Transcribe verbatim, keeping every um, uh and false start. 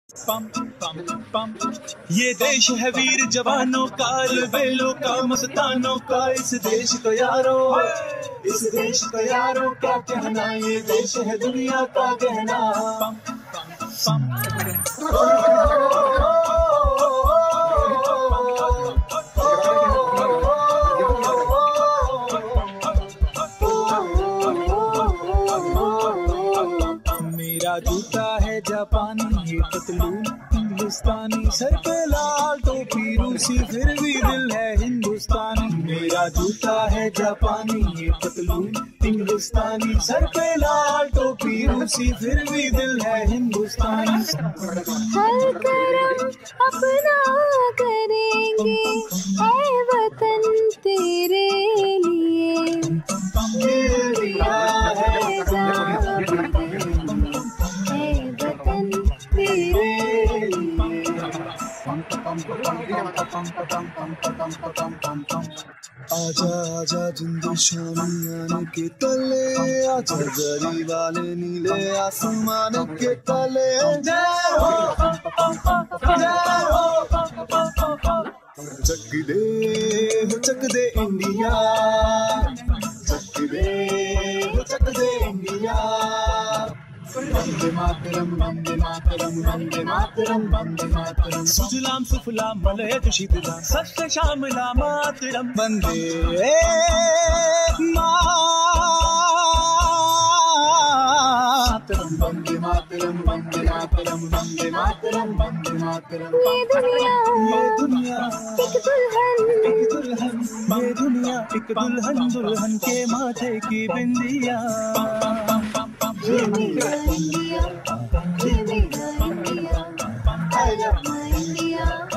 पम पम पम ये देश है वीर जवानों का, बेलों का, मस्तानों का। इस देश को यारो, इस देश को यारो क्या कहना, ये देश है दुनिया का गहना। पम पम मेरा जूता है जापानी, ये पतलून हिंदुस्तानी, सर पे लाल टोपी रूसी, फिर भी दिल है हिंदुस्तानी। मेरा जूता है जापानी, ये पतलून हिंदुस्तानी, सर पे लाल टोपी रूसी, फिर भी दिल है हिंदुस्तानी। हर करम अपना करेंगे ऐ वतन तेरे लिए, दिया है जान आजा आजा जिंदू शामियाने के तले, आजा जरी वाले नीले आसमान के तले। जय हो जय हो, चक दे हो चक दे इंडिया, चक दे हो चक दे इंडिया। वंदे मातरम वंदे मातरम वंदे मातरम वंदे मातरम, सुजलाम सुफलाम मलयज शीतलाम सस्य श्यामला मातरम। वंदे मातरम वंदे मातरम वंदे मातरम वंदे मातरम वंदे मातरम। ये दुनिया, ये दुनिया एक दुल्हन, एक दुल्हन, ये दुनिया एक दुल्हन, दुल्हन के माथे की बिंदिया। ये मेरा इंडिया, ये मेरा India, I love my India।